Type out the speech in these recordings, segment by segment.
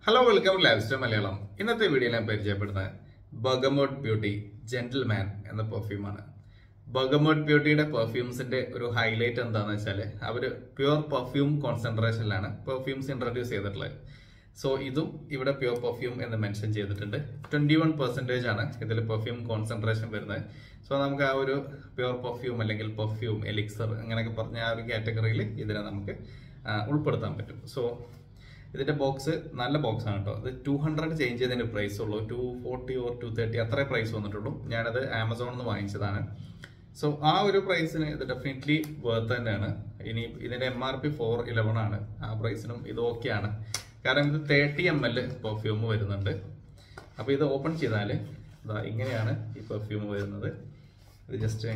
Hello welcome lifestyle Malayalam. ഇന്നത്തെ വീഡിയോയിൽ ഞാൻ പരിചയപ്പെടുന്നത് ബർഗമോട്ട് ബ്യൂട്ടി ജെന്റിൽമാൻ എന്ന പെർഫ്യൂമാണ്. ബർഗമോട്ട് ബ്യൂട്ടിയുടെ പെർഫ്യൂംസിന്റെ ഒരു ഹൈലൈറ്റ് എന്താണെന്ന് വെച്ചാൽ അവർ പ്യുവർ പെർഫ്യൂം കോൺസെൻട്രേഷനിലാണ് പെർഫ്യൂംസ് ഇൻട്രൊഡ്യൂസ് ചെയ്തിട്ടുള്ളത്. സോ ഇതും ഇവിടെ പ്യുവർ പെർഫ്യൂം എന്ന് മെൻഷൻ ചെയ്തിട്ടുണ്ട്. 21% ആണ് ഇതിൽ പെർഫ്യൂം കോൺസെൻട്രേഷൻ വരുന്നത്. സോ നമുക്ക് ആ ഒരു പ്യുവർ പെർഫ്യൂം അല്ലെങ്കിൽ പെർഫ്യൂം എലിക്സർ അങ്ങനെയൊക്കെ പറഞ്ഞ ആ ഒരു കാറ്റഗറിയിൽ ഇതിനെ നമുക്ക് ഉൾപ്പെടുത്താൻ പറ്റും. സോ ഇതിന്റെ ബോക്സ് നല്ല ബോക്സ് ആണ് കേട്ടോ. അത് 200 ചേഞ്ച് ചെയ്തതിന് പ്രൈസ് ഉള്ളൂ. 240 ഓർ 230 അത്രേ പ്രൈസ് വന്നിട്ടുള്ളൂ. ഞാനത് ആമസോണിൽ നിന്ന് വാങ്ങിച്ചതാണ്. സോ ആ ഒരു പ്രൈസിന് ഇത് ഡെഫിനറ്റ്ലി വർത്ത് തന്നെയാണ്. ഇനി ഇതിന്റെ MRP 411 ആണ്. ആ പ്രൈസിനും ഇത് ഓക്കെയാണ്. കാരണം ഇത് 30 ml പെർഫ്യൂം വരുന്നുണ്ട്. അപ്പൊ ഇത് ഓപ്പൺ ചെയ്താൽ ഇങ്ങനെയാണ് ഈ പെർഫ്യൂം വരുന്നത്. ഇത് ജസ്റ്റ്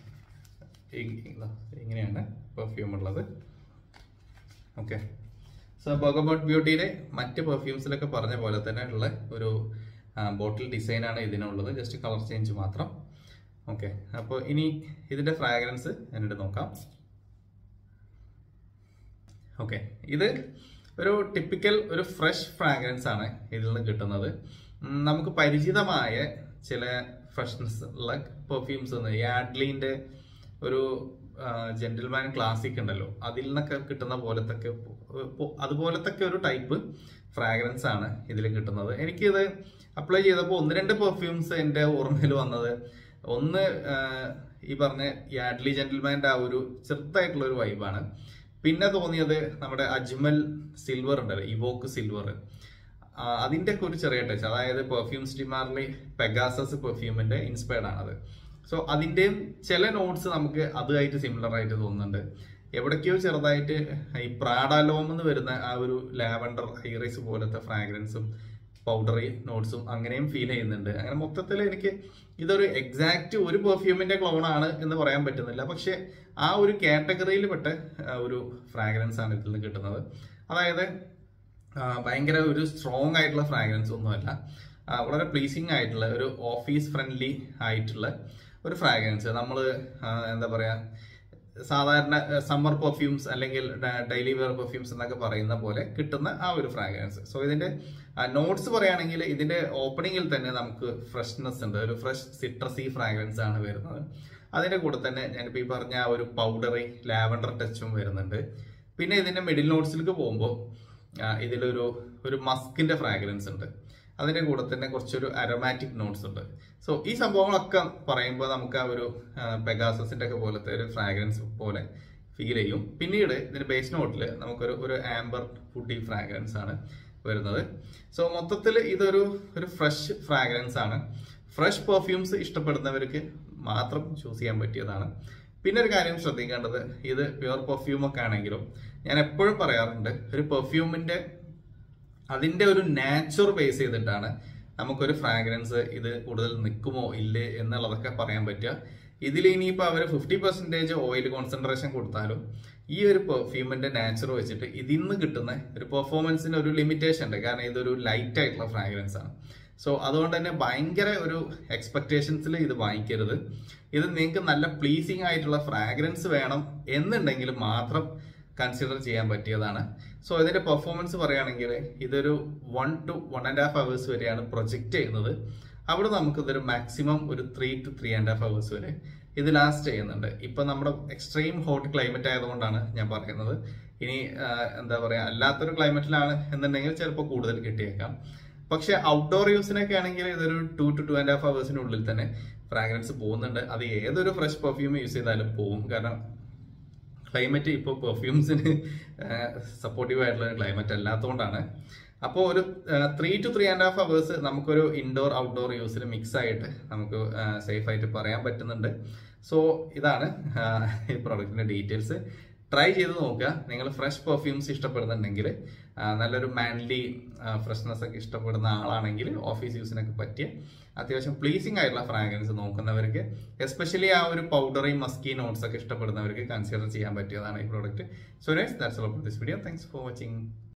ഇങ്ങനെയാണ് പെർഫ്യൂം ഉള്ളത്. ഓക്കെ. സോ ബർഗമോട്ട് ബ്യൂട്ടിയിലെ മറ്റ് പെർഫ്യൂംസിലൊക്കെ പറഞ്ഞ പോലെ തന്നെ ഉള്ള ഒരു ബോട്ടിൽ ഡിസൈനാണ് ഇതിനുള്ളത്. ജസ്റ്റ് കളർ ചേഞ്ച് മാത്രം. ഓക്കെ. അപ്പോൾ ഇനി ഇതിന്റെ ഫ്രാഗ്രൻസ് എന്നിട്ട് നോക്കാം. ഓക്കെ, ഇത് ഒരു ടിപ്പിക്കൽ ഒരു ഫ്രഷ് ഫ്രാഗ്രൻസ് ആണ് ഇതിൽ നിന്ന് കിട്ടുന്നത്. നമുക്ക് പരിചിതമായ ചില ഫ്രഷ്നെസ് ഉള്ള പെർഫ്യൂംസ് യാഡ്ലിന്റെ ഒരു ജെന്റിൽമാൻ ക്ലാസിക് ഉണ്ടല്ലോ, അതിൽ നിന്നൊക്കെ കിട്ടുന്ന അതുപോലത്തെ ഒരു ടൈപ്പ് ഫ്രാഗ്രൻസ് ആണ് ഇതിൽ കിട്ടുന്നത്. എനിക്കിത് അപ്ലൈ ചെയ്തപ്പോൾ 1-2 പെർഫ്യൂംസ് എൻ്റെ ഓർമ്മയിൽ വന്നത്, ഒന്ന് ഈ പറഞ്ഞ യാഡ്ലി ജെന്റിൽമാൻ്റെ ആ ഒരു ചെറുതായിട്ടുള്ള ഒരു വൈബാണ്. പിന്നെ തോന്നിയത് നമ്മുടെ അജ്മൽ സിൽവർ ഉണ്ടല്ലോ, ഇവോക്ക് സിൽവർ, അതിന്റെ ഒക്കെ ഒരു ചെറിയ ടച്ച്. അതായത് പെർഫ്യൂം സ്റ്റിമാറിലെ പെഗാസസ് പെർഫ്യൂമിന്റെ ഇൻസ്പയർഡ് ആണത്. സോ അതിന്റെയും ചില നോട്ട്സ് നമുക്ക് അതുമായിട്ട് സിമിലർ ആയിട്ട് തോന്നുന്നുണ്ട്. എവിടേക്കോ ചെറുതായിട്ട് ഈ പ്രാഡാലോം എന്ന് വരുന്ന ആ ഒരു ലാവൻഡർ ഐറിസ് പോലത്തെ ഫ്രാഗ്രൻസും പൗഡറി നോട്ട്സും അങ്ങനെയും ഫീൽ ചെയ്യുന്നുണ്ട്. അങ്ങനെ മൊത്തത്തിൽ എനിക്ക് ഇതൊരു എക്സാക്ട് ഒരു പെർഫ്യൂമിന്റെ ക്ലോൺ ആണ് എന്ന് പറയാൻ പറ്റുന്നില്ല. പക്ഷെ ആ ഒരു കാറ്റഗറിയിൽ പെട്ട ഒരു ഫ്രാഗ്രൻസ് ആണ് ഇതിൽ നിന്ന് കിട്ടുന്നത്. അതായത് ഭയങ്കര ഒരു സ്ട്രോങ് ആയിട്ടുള്ള ഫ്രാഗ്രൻസ് ഒന്നുമല്ല, വളരെ പ്ലീസിങ് ആയിട്ടുള്ള ഒരു ഓഫീസ് ഫ്രണ്ട്ലി ആയിട്ടുള്ള ഒരു ഫ്രാഗ്രൻസ്. നമ്മൾ എന്താ പറയാ, സാധാരണ സമ്മർ പെർഫ്യൂംസ് അല്ലെങ്കിൽ ഡെയിലി വെയർ പെർഫ്യൂംസ് എന്നൊക്കെ പറയുന്ന പോലെ കിട്ടുന്ന ആ ഒരു ഫ്രാഗ്രൻസ്. സോ ഇതിന്റെ നോട്ട്സ് പറയുകയാണെങ്കിൽ ഇതിന്റെ ഓപ്പണിങ്ങിൽ തന്നെ നമുക്ക് ഫ്രഷ്നെസ് ഉണ്ട്. ഒരു ഫ്രഷ് സിട്രസി ഫ്രാഗ്രൻസ് ആണ് വരുന്നത്. അതിന്റെ കൂടെ തന്നെ ഞാനിപ്പോൾ ഈ പറഞ്ഞ ആ ഒരു പൗഡറി ലാവൻഡർ ടച്ചും വരുന്നുണ്ട്. പിന്നെ ഇതിന്റെ മിഡിൽ നോട്ട്സിലേക്ക് പോകുമ്പോൾ ഇതിലൊരു മസ്കിന്റെ ഫ്രാഗ്രൻസ് ഉണ്ട്. അതിന്റെ കൂടെ തന്നെ കുറച്ചൊരു അരോമാറ്റിക് നോട്ട്സ് ഉണ്ട്. സോ ഈ സംഭവങ്ങളൊക്കെ പറയുമ്പോൾ നമുക്ക് ആ ഒരു പെഗാസസിന്റെ ഒക്കെ പോലത്തെ ഒരു ഫ്രാഗ്രൻസ് പോലെ ഫീൽ ചെയ്യും. പിന്നീട് ഇതിന്റെ ബേസ് നോട്ടിൽ നമുക്കൊരു ആംബർ ഫുഡി ഫ്രാഗ്രൻസ് ആണ് വരുന്നത്. സോ മൊത്തത്തിൽ ഇതൊരു ഫ്രഷ് ഫ്രാഗ്രൻസ് ആണ്. ഫ്രഷ് പെർഫ്യൂംസ് ഇഷ്ടപ്പെടുന്നവർക്ക് മാത്രം ചൂസ് ചെയ്യാൻ പറ്റിയതാണ്. പിന്നെ ഒരു കാര്യം ശ്രദ്ധിക്കേണ്ടത്, ഇത് പ്യുവർ പെർഫ്യൂം ഒക്കെ ആണെങ്കിലും ഞാൻ എപ്പോഴും പറയാറുണ്ട്, ഒരു പെർഫ്യൂമിന്റെ അതിന്റെ ഒരു നാച്ചുർ ബേസ് ചെയ്തിട്ടാണ് നമുക്കൊരു ഫ്രാഗ്രൻസ് ഇത് കൂടുതൽ നിൽക്കുമോ ഇല്ലേ എന്നുള്ളതൊക്കെ പറയാൻ പറ്റുക. ഇതിൽ ഇനിയിപ്പോൾ അവർ 50% ഓയിൽ കോൺസെൻട്രേഷൻ കൊടുത്താലും ഈ ഒരു പെർഫ്യൂമിന്റെ നാച്ചുർ വെച്ചിട്ട് ഇതിൽ നിന്ന് കിട്ടുന്ന ഒരു പെർഫോമൻസിന് ഒരു ലിമിറ്റേഷൻ ഉണ്ട്. കാരണം ഇതൊരു ലൈറ്റ് ആയിട്ടുള്ള ഫ്രാഗ്രൻസ് ആണ്. സോ അതുകൊണ്ട് തന്നെ ഭയങ്കര ഒരു എക്സ്പെക്ടേഷൻസിൽ ഇത് വാങ്ങിക്കരുത്. ഇത് നിങ്ങൾക്ക് നല്ല പ്ലീസിങ് ആയിട്ടുള്ള ഫ്രാഗ്രൻസ് വേണം എന്നുണ്ടെങ്കിൽ മാത്രം കൺസിഡർ ചെയ്യാൻ പറ്റിയതാണ്. സോ ഇതിന്റെ പെർഫോമൻസ് പറയുകയാണെങ്കിൽ ഇതൊരു 1 to 1.5 hours വരെയാണ് പ്രൊജക്റ്റ് ചെയ്യുന്നത്. അവിടെ നമുക്കിതൊരു മാക്സിമം ഒരു 3 to 3.5 hours വരെ ഇത് ലാസ്റ്റ് ചെയ്യുന്നുണ്ട്. ഇപ്പൊ നമ്മുടെ എക്സ്ട്രീം ഹോട്ട് ക്ലൈമറ്റ് ആയതുകൊണ്ടാണ് ഞാൻ പറയുന്നത്. ഇനി എന്താ പറയാ, അല്ലാത്തൊരു ക്ലൈമറ്റിലാണ് എന്നുണ്ടെങ്കിൽ ചിലപ്പോൾ കൂടുതൽ കിട്ടിയേക്കാം. പക്ഷെ ഔട്ട്ഡോർ യൂസിനൊക്കെ ആണെങ്കിൽ ഇതൊരു 2 to 2.5 hours തന്നെ ഫ്രാഗ്രൻസ് പോകുന്നുണ്ട്. അത് ഏതൊരു ഫ്രഷ് പെർഫ്യൂം യൂസ് ചെയ്താലും പോകും. കാരണം ക്ലൈമറ്റ് ഇപ്പോൾ പെർഫ്യൂംസിന് സപ്പോർട്ടീവ് ആയിട്ടുള്ള ക്ലൈമറ്റ് അല്ലാത്തതുകൊണ്ടാണ്. അപ്പോൾ ഒരു 3 to 3.5 hours നമുക്കൊരു ഇൻഡോർ ഔട്ട്ഡോർ യൂസിൽ മിക്സ് ആയിട്ട് നമുക്ക് സേഫ് ആയിട്ട് പറയാൻ പറ്റുന്നുണ്ട്. സോ ഇതാണ് ഈ പ്രോഡക്റ്റിന്റെ ഡീറ്റെയിൽസ്. ട്രൈ ചെയ്ത് നോക്കുക. നിങ്ങൾ ഫ്രഷ് പെർഫ്യൂംസ് ഇഷ്ടപ്പെടുന്നുണ്ടെങ്കിൽ, നല്ലൊരു മാൻലി ഫ്രഷ്നെസ് ഒക്കെ ഇഷ്ടപ്പെടുന്ന ആളാണെങ്കിൽ ഓഫീസ് യൂസിനൊക്കെ പറ്റിയ അത്യാവശ്യം പ്ലീസിങ് ആയിട്ടുള്ള ഫ്രാഗ്രൻസ് നോക്കുന്നവർക്ക്, എസ്പെഷ്യലി ആ ഒരു പൗഡറി മസ്കി നോട്ട്സ് ഒക്കെ ഇഷ്ടപ്പെടുന്നവർക്ക് കൺസിഡർ ചെയ്യാൻ പറ്റിയതാണ് ഈ product. So guys, that's all for this video. Thanks for watching.